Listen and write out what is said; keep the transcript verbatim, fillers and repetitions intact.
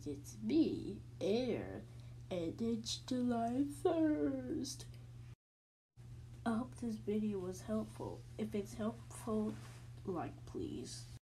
it's me, Air, and it's July first. I hope this video was helpful. If it's helpful, like please.